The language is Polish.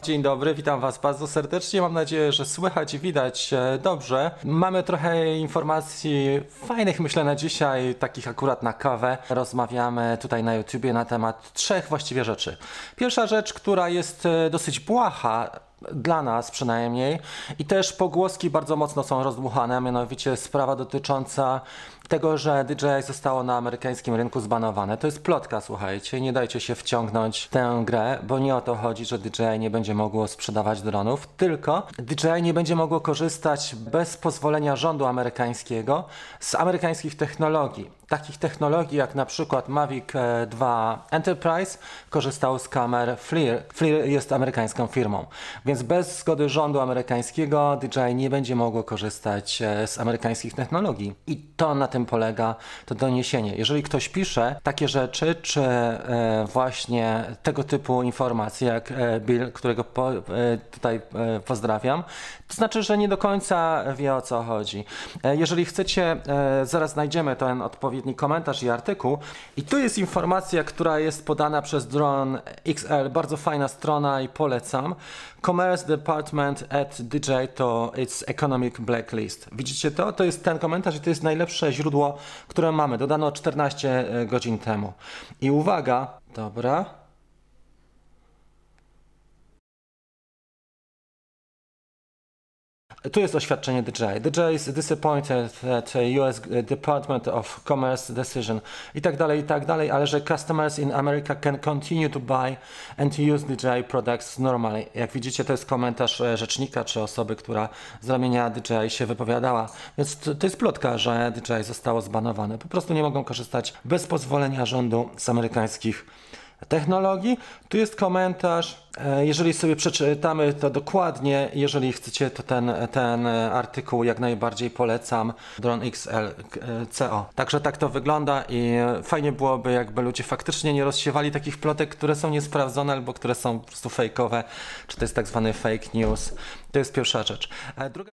Dzień dobry, witam Was bardzo serdecznie. Mam nadzieję, że słychać i widać dobrze. Mamy trochę informacji fajnych, myślę, na dzisiaj, takich akurat na kawę. Rozmawiamy tutaj na YouTubie na temat trzech właściwie rzeczy. Pierwsza rzecz, która jest dosyć błaha, dla nas przynajmniej, i też pogłoski bardzo mocno są rozdmuchane, mianowicie sprawa dotycząca tego, że DJI zostało na amerykańskim rynku zbanowane. To jest plotka, słuchajcie, nie dajcie się wciągnąć w tę grę, bo nie o to chodzi, że DJI nie będzie mogło sprzedawać dronów, tylko DJI nie będzie mogło korzystać bez pozwolenia rządu amerykańskiego z amerykańskich technologii. Takich technologii jak na przykład Mavic 2 Enterprise korzystał z kamer FLIR. FLIR jest amerykańską firmą, więc bez zgody rządu amerykańskiego DJI nie będzie mogło korzystać z amerykańskich technologii. I to na tym polega to doniesienie. Jeżeli ktoś pisze takie rzeczy, czy właśnie tego typu informacje jak Bill, którego tutaj pozdrawiam, to znaczy, że nie do końca wie, o co chodzi. Jeżeli chcecie, zaraz znajdziemy ten odpowiedni komentarz i artykuł. I tu jest informacja, która jest podana przez Drone XL. Bardzo fajna strona i polecam. Commerce Department at DJI to its economic blacklist. Widzicie to? To jest ten komentarz i to jest najlepsze źródło, które mamy. Dodano 14 godzin temu. I uwaga, dobra. Tu jest oświadczenie DJI. DJI is disappointed that US Department of Commerce decision i tak dalej, ale że customers in America can continue to buy and to use DJI products normally. Jak widzicie, to jest komentarz rzecznika czy osoby, która z ramienia DJI się wypowiadała. Więc to jest plotka, że DJI zostało zbanowane. Po prostu nie mogą korzystać bez pozwolenia rządu z amerykańskich technologii. Tu jest komentarz. Jeżeli sobie przeczytamy to dokładnie, jeżeli chcecie, to ten artykuł jak najbardziej polecam. Drone XL CO. Także tak to wygląda i fajnie byłoby, jakby ludzie faktycznie nie rozsiewali takich plotek, które są niesprawdzone albo które są po prostu fejkowe, czy to jest tak zwany fake news. To jest pierwsza rzecz. Druga